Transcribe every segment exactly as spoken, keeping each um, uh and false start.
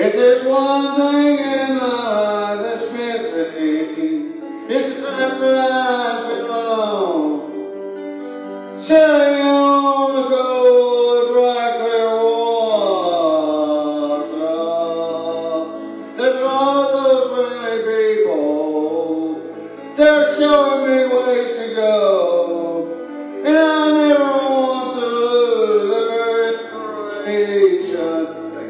If there's one thing in my life that's missing, it's the time that I've been alone, sitting on the cold, bright, clear water. There's all those friendly people, they're showing me ways to go, and I never want to lose their inspiration.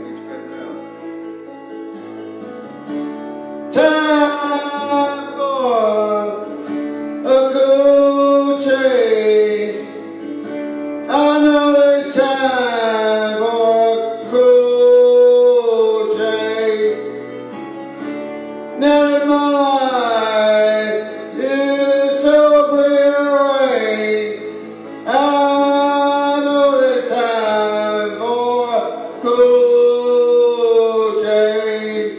Time for a cool change. I know there's time for a cool change. Now that my life is so prearranged, I know there's time for a cool change.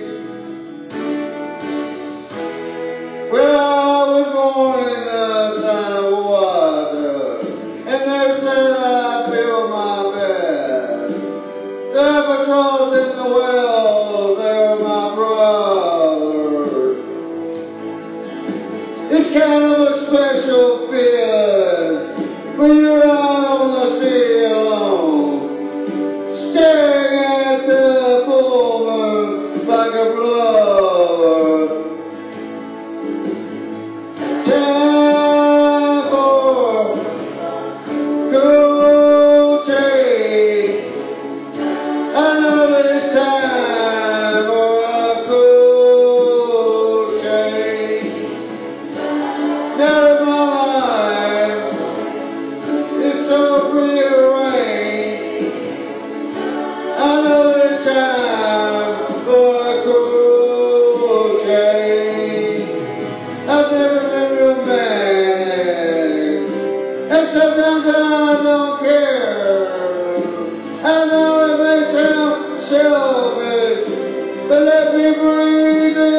Well, I was born in the sign of water, and there's where I build my bed. The albatross in the well, they're my brothers. It's kind of a special feeling when you're out on the sea alone, staring at the full moon like a blower. Time for cool change. I know there's time for a cool change. Now that my life is so prearranged, I know there's time for a cool change. I've never been romantic, and sometimes I don't care. I know it may sound selfish, but let me breathe in.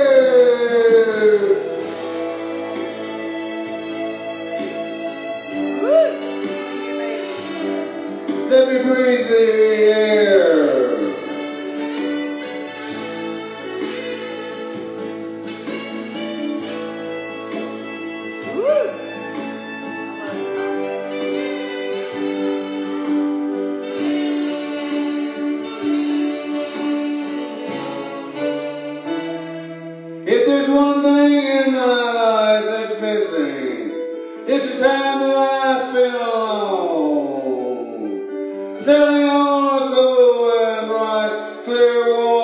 Let me breathe the air. If there's one thing in my life that's missing, it's the time that I spend alone, sitting on a cool and bright, clear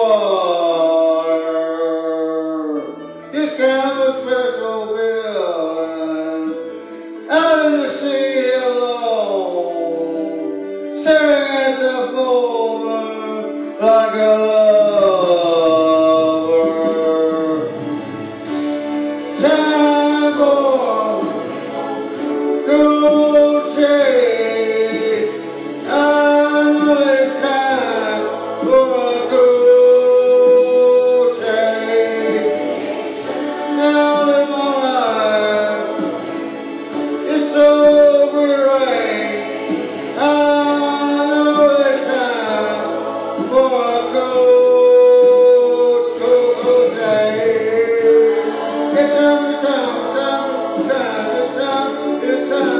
water. It's kind of a special feeling, out in the sea alone, staring at the full moon like a time for cool change. I know there's time for a cool change. Now that my life is so prearranged, I know there's time for a cool, cool, cool change. It's time, it's time, it's time, it's time, it's time.